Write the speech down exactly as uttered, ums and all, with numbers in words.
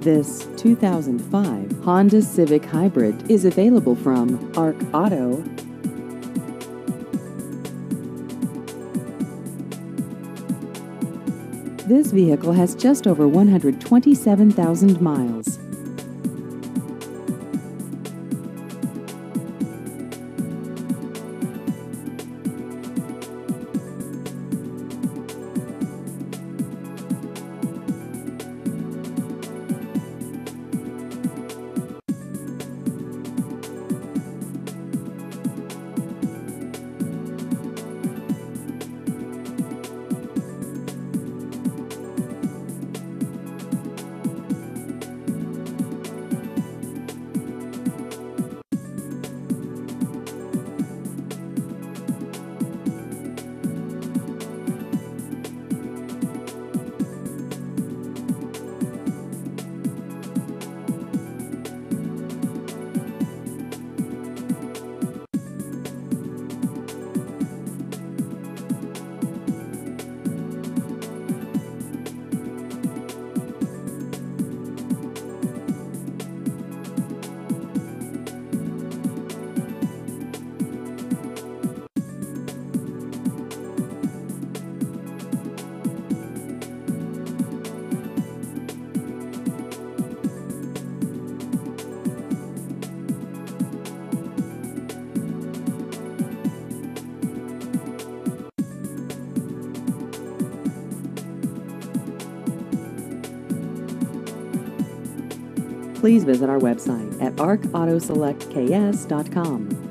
This two thousand five Honda Civic Hybrid is available from Arc Auto. This vehicle has just over one hundred twenty-seven thousand miles. Please visit our website at arc auto select k s dot com.